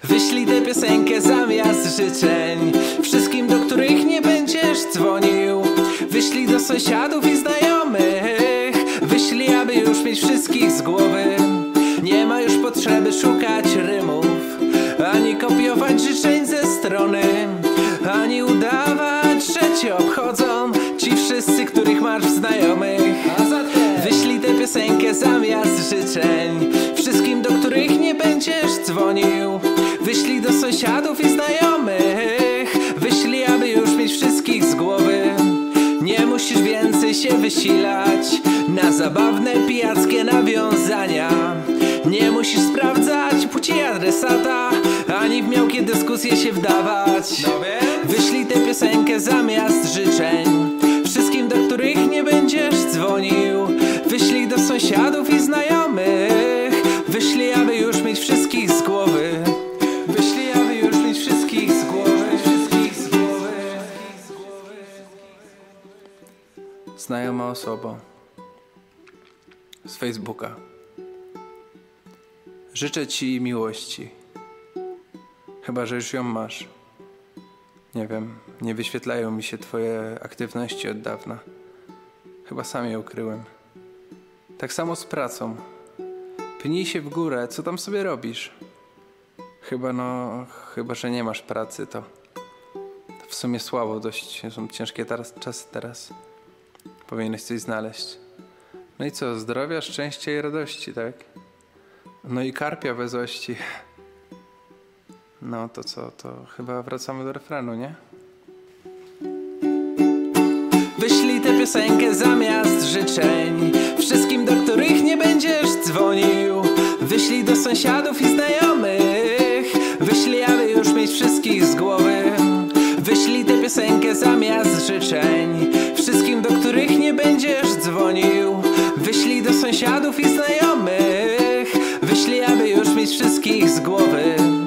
Wyślij tę piosenkę zamiast życzeń wszystkim, do których nie będziesz dzwonił. Wyślij do sąsiadów i znajomych. Wyślij, aby już mieć wszystkich z głowy. Nie ma już potrzeby szukać rymów, ani kopiować życzeń ze strony, ani udawać, że cię obchodzą ci wszyscy, których masz znajomych. Wyślij tę piosenkę zamiast życzeń wszystkim, do których nie będziesz dzwonił. Wyślij do sąsiadów i znajomych. Wyślij, aby już mieć wszystkich z głowy. Nie musisz więcej się wysilać na zabawne, pijackie nawiązania. Nie musisz sprawdzać płci adresata, ani w miałkie dyskusje się wdawać. Wyślij tę piosenkę zamiast życzeń wszystkim, do których nie będziesz dzwonił. Wyślij do sąsiadów i znajomych. Wyślij, aby już mieć wszystkich z głowy. Wyślij, aby już mieć wszystkich z głowy. Znajoma osoba z Facebooka. Życzę ci miłości. Chyba że już ją masz. Nie wiem, nie wyświetlają mi się twoje aktywności od dawna. Chyba sam je ukryłem. Tak samo z pracą. Pnij się w górę, co tam sobie robisz? Chyba że nie masz pracy, to w sumie słabo, dość są ciężkie czasy teraz. Powinieneś coś znaleźć. No i co, zdrowia, szczęścia i radości, tak? No i karpia wesołości. No to co, to chyba wracamy do refrenu, nie? Wyślij tę piosenkę zamiast życzeń wszystkim, do których nie będziesz dzwonił. Wyślij do sąsiadów i znajomych. Wyślij, aby już mieć wszystkich z głowy. Wyślij tę piosenkę zamiast życzeń wszystkim, do których nie będziesz dzwonił. Wyślij do sąsiadów i znajomych. Wyślij, aby już mieć wszystkich z głowy.